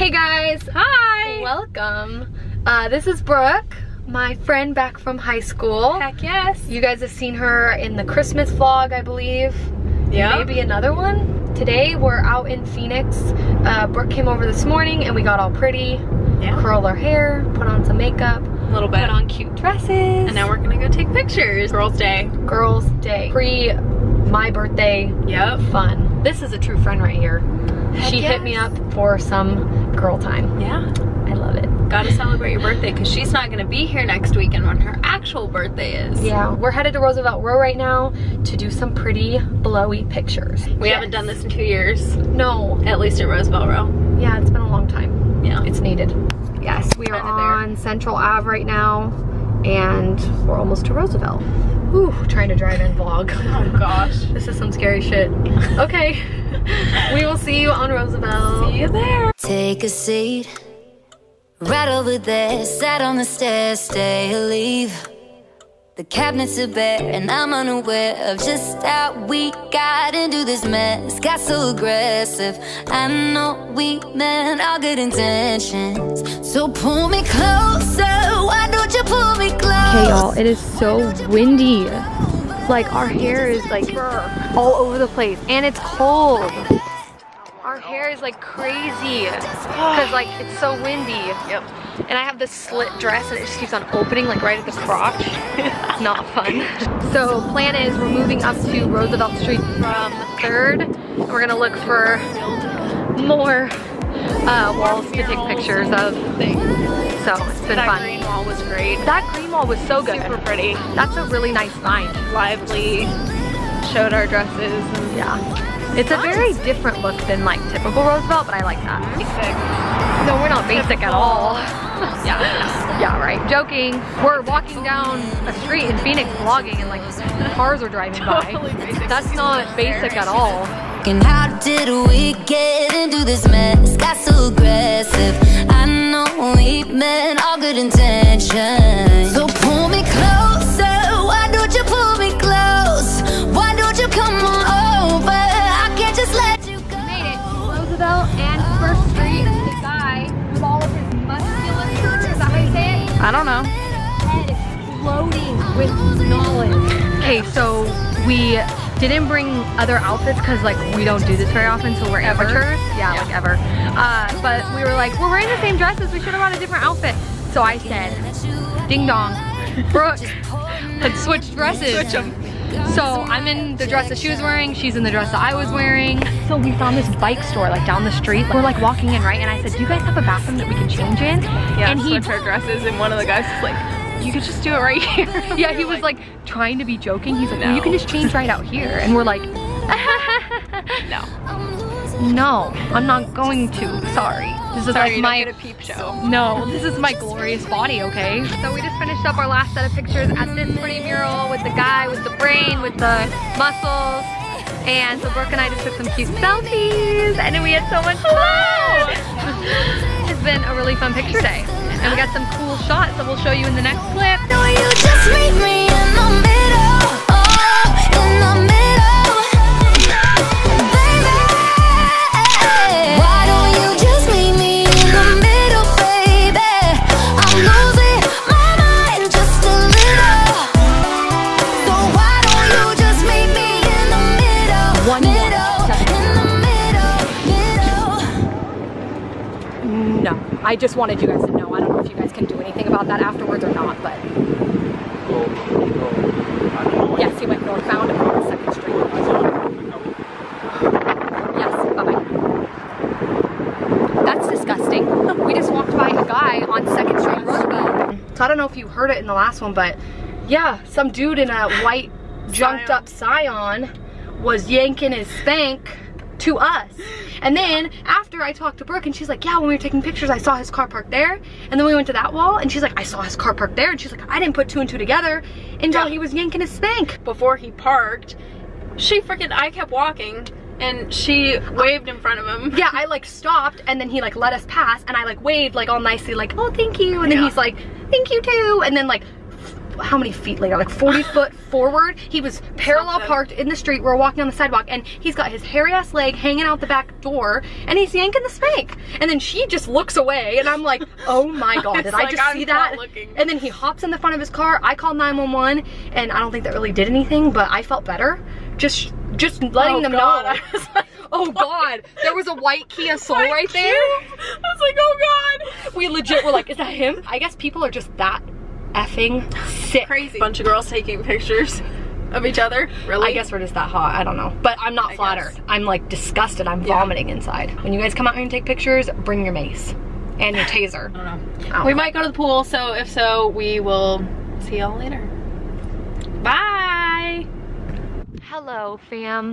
Hey guys! Hi! Welcome. This is Brooke, my friend back from high school. Heck yes! You guys have seen her in the Christmas vlog, I believe. Yeah. Maybe another one. Today we're out in Phoenix. Brooke came over this morning and we got all pretty. Yeah. Curled our hair, put on some makeup. A little bit. Put on cute dresses. And now we're gonna go take pictures. Girls' Day. Girls' Day. Pre my birthday. Yep. Fun. This is a true friend right here. Heck She yes. hit me up for some girl time. Yeah. I love it. Gotta celebrate your birthday because she's not gonna be here next weekend when her actual birthday is. Yeah, we're headed to Roosevelt Row right now to do some pretty blowy pictures. We haven't done this in 2 years. No. At least at Roosevelt Row. Yeah, it's been a long time. Yeah. It's needed. Yes, we are on Central Ave right now and we're almost to Roosevelt. Ooh, trying to drive and vlog. Oh gosh. This is some scary shit. Okay. We will see you on Roosevelt. See you there. Take a seat right over there. Sat on the stairs, stay or leave. The cabinets are bare and I'm unaware of just how we got into this mess. Got so aggressive. I know we meant all good intentions, so pull me closer. Why don't you pull me close? Okay, y'all, it is so windy. Like, our hair is like all over the place and it's cold. Our hair is like crazy because like it's so windy. Yep. And I have this slit dress and it just keeps on opening like right at the crotch. It's not fun. So plan is we're moving up to Roosevelt Street from 3rd. And we're gonna look for more walls to take pictures of. So it's been fun. That green wall was great. That green wall was so good. Super pretty. That's a really nice find. Lively. Showed our dresses. And Yeah. It's a very different look than like typical Roosevelt, but I like that. basic. No, we're not basic at all. Yeah. Yeah, right. Joking. We're walking down a street in Phoenix vlogging and like cars are driving Totally by. basic. That's not basic at all. And how did we get into this mess? Got so aggressive. I know we meant all good intentions, so pull me closer. Why don't you pull me close? Why don't you come on over? I can't just let you go. Made it. Roosevelt and First Street. The guy with all of his musculature, is that how you say it? I don't know. Head floating with knowledge. Okay, so we didn't bring other outfits because like we don't do this very often, so we're amateurs. Yeah, like ever. But we were like, we're wearing the same dresses, we should have brought a different outfit. So I said, ding dong, Brooke, let's switch dresses. Switch them. So I'm in the dress that she was wearing, she's in the dress that I was wearing. So we found this bike store like down the street. We're like walking in, right? And I said, do you guys have a bathroom that we can change in? Yeah, and he switch our dresses, and one of the guys was like, you could just do it right here. yeah, he was like trying to be joking. He's like, well, you can just change right out here. And we're like, no. no, I'm not going to. Sorry. This is Sorry, like you my don't get a peep show. no, this is my glorious body, okay? So we just finished up our last set of pictures at this pretty mural with the guy with the brain, with the muscles. And so Brooke and I just took some cute selfies and then we had so much fun. It's been a really fun picture day. And we got some cool shots that we'll show you in the next clip. No, you just meet me in the middle, oh, in the middle, baby. Why don't you just meet me in the middle, baby? I'm losing my mind just a little, so why don't you just meet me in the middle, No, I just wanted you guys to know. I don't know if you guys can do anything about that afterwards or not, but yes, he went northbound and on 2nd Street. Yes, bye-bye. That's disgusting. We just walked by a guy on 2nd Street, Roosevelt. So I don't know if you heard it in the last one, but yeah, some dude in a white junked up Scion was yanking his spank to us. And then after I talked to Brooke and she's like, yeah, when we were taking pictures, I saw his car parked there. And then we went to that wall and she's like, I saw his car parked there. And she's like, I didn't put 2 and 2 together until he was yanking his spank. Before he parked, I kept walking and she waved in front of him. Yeah, I like stopped and then he like let us pass and I like waved like all nicely like, oh, thank you. And then he's like, thank you too. And then like how many feet later, like 40 foot forward. He was parallel parked in the street. We're walking on the sidewalk and he's got his hairy ass leg hanging out the back door and he's yanking the spank. And then she just looks away and I'm like, oh my God, did I just see that? And then he hops in the front of his car. I called 911 and I don't think that really did anything, but I felt better. Just letting them know. I was like, oh God, there was a white Kia Soul right there. I was like, oh God. We legit were like, is that him? I guess people are just that effing sick. Crazy. Bunch of girls taking pictures of each other. Really? I guess we're just that hot. I don't know. But I'm not flattered. I'm like disgusted. I'm vomiting inside. When you guys come out here and take pictures, bring your mace and your taser. I don't know. We might go to the pool, so if so, we will see y'all later. Bye. Hello, fam.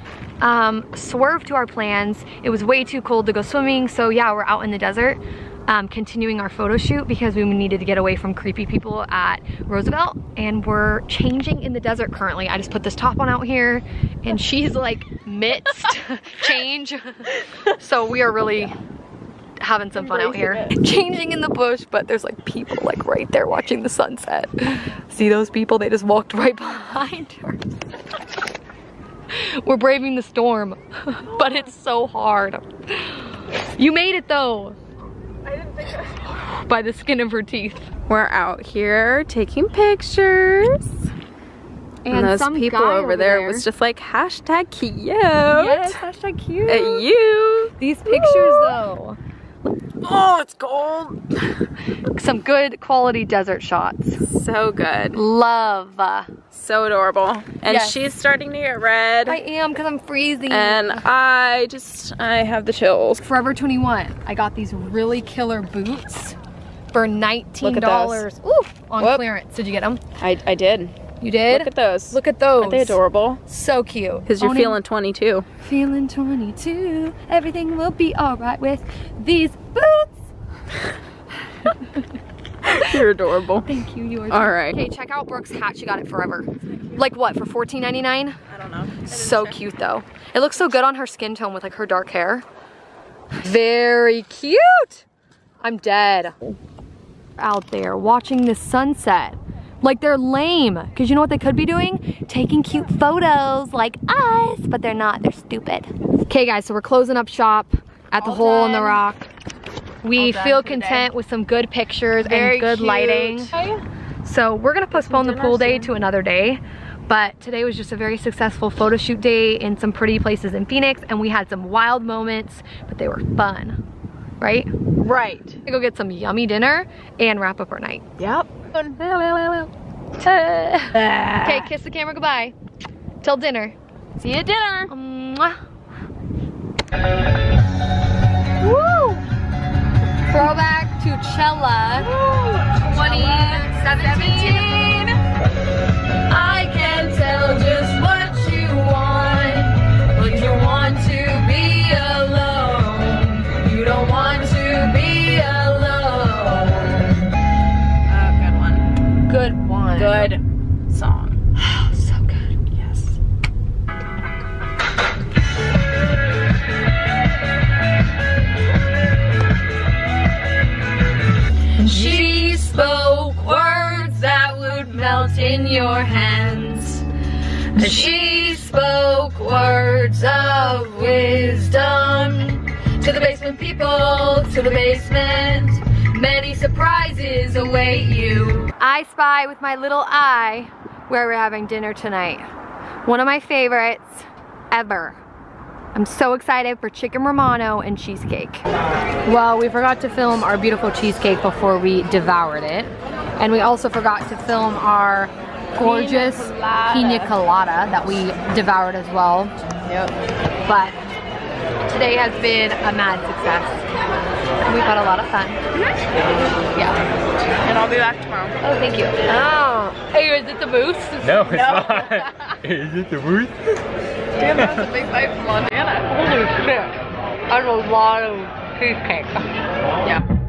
Swerved to our plans. It was way too cold to go swimming, so yeah, we're out in the desert. Continuing our photo shoot because we needed to get away from creepy people at Roosevelt, and we're changing in the desert currently. I just put this top on out here and she's like midst change. So we are really having some fun out here. Changing in the bush, but there's like people like right there watching the sunset. See those people? They just walked right behind her. We're braving the storm, but it's so hard. You made it though. I didn't think so. By the skin of her teeth. We're out here taking pictures. And those people over there was just like, hashtag cute. Yes, hashtag cute. At you. These pictures though. Oh, it's cold. Some good quality desert shots. So good. Love. So adorable. And yes. She's starting to get red. I am, because I'm freezing. And I have the chills. Forever 21. I got these really killer boots for $19 on clearance. Did you get them? I did. You did? Look at those. Look at those. Aren't they adorable? So cute. Because you're feeling 22. Feeling 22. Everything will be alright with these boots. You're adorable. Thank you. You are. All right. Okay, check out Brooke's hat. She got it forever. Like what, for $14.99? I don't know. So cute though. It looks so good on her skin tone with like her dark hair. Very cute. I'm dead. Out there watching the sunset. Like they're lame, because you know what they could be doing? Taking cute photos like us, but they're not, they're stupid. Okay guys, so we're closing up shop at the Hole in the Rock. We feel content with some good pictures and good lighting. So we're gonna postpone the pool day to another day, but today was just a very successful photo shoot day in some pretty places in Phoenix, and we had some wild moments, but they were fun, right? Right. Go get some yummy dinner and wrap up our night. Yep. Okay, kiss the camera goodbye. Till dinner. See you at dinner. Mwah. Woo! Throwback to Chella 2017. I can tell just what you want, but you want to be alone. You don't want to be alone. Good one. Good song. So good. Yes. She spoke words that would melt in your hands. She spoke words of wisdom. To the basement people, to the basement. Many surprises await you. I spy with my little eye where we're having dinner tonight. One of my favorites ever. I'm so excited for chicken romano and cheesecake. Well, we forgot to film our beautiful cheesecake before we devoured it. And we also forgot to film our gorgeous pina colada that we devoured as well. Yep. But today has been a mad success. We've had a lot of fun. Yeah. And I'll be back tomorrow. Oh, thank you. Oh. Hey, is it the moose? No, it's not. Is it the moose? Damn, that's a big bite from Montana. Holy shit. That's a lot of cheesecake. Yeah.